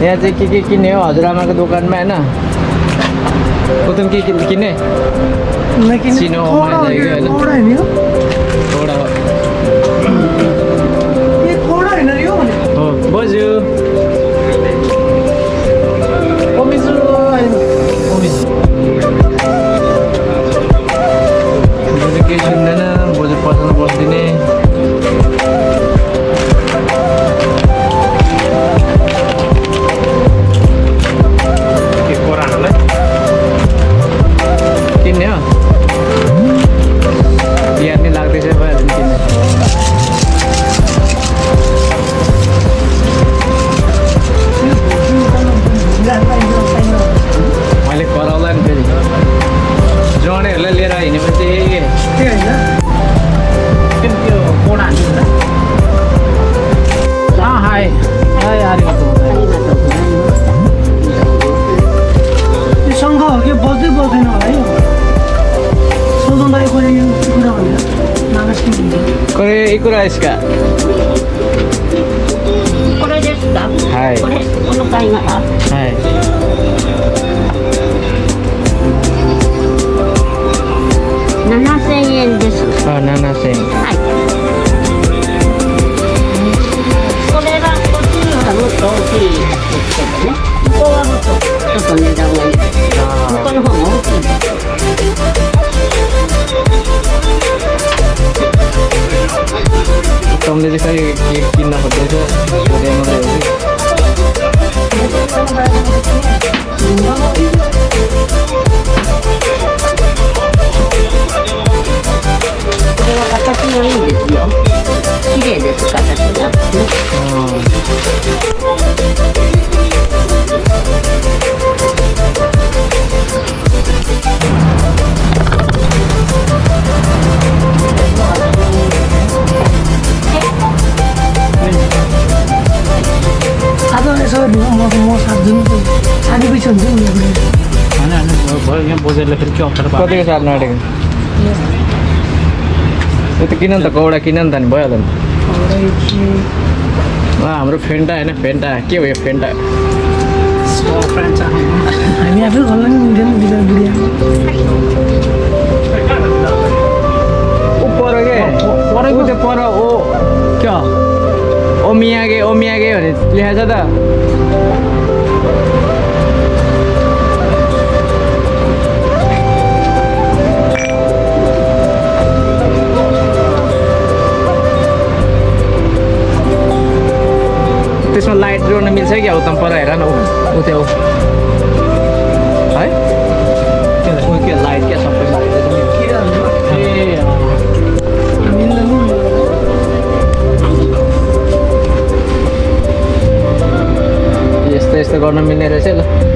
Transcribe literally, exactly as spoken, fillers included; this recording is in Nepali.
यहाँ चाहिँ के के किन्ने हो हजुरआमाको दोकानमा होइन उतम के किन्ने सिनो होइन हो बज्यो केही सुन्दैन बोजू पसलमा बस्दिने किन्ने हो बिहान नै लाग्दैछ भइहाल्छ किन्ने मैले कराउला नि फेरि जनेहरूलाई लिएर हिँडेपछि हाई हाई आरेको शङ्ख हो कि बज्दै बज्दैन होला है सोध्नुलाई कुरा कुरा भनेर नागस कोरे इकुरा इसका हाई हाई ななせんえんです。 あ、ななせん。 はい。これがこっちの方がもっと大きいですけどね。ここはもっとちょっと値段がいい。ここの方が大きい。 तुमले चाहिँ खै के किन्न खोज्दैछ 形がいいですよ。綺麗です形が。 आज यसो म म साथजुन साथी पैसा हुन्छ नि होइन होइन भयो यहाँ बोजरले फेरि के अप्ठ्यारो कतिको साट्नु आँटेको त्यो त किन नि त कौडा किन नि त नि भइहाल्यो नि हाम्रो फेन्टा होइन फेन्टा के हो यो फेन्टा हामी आफै घरलाई नि मिल्दैन बिदा बुढिया ऊ पर के परेको त्यो पर ओ क्या ओमियागे ओमियागे भने लेखेको छ त त्यसमा लाइट जोड्न मिल्छ कि अब त पर हेर न ऊ त्यो है ऊ के लाइट क्या सबै ए यस्तो यस्तो गर्न मिल्ने रहेछ ल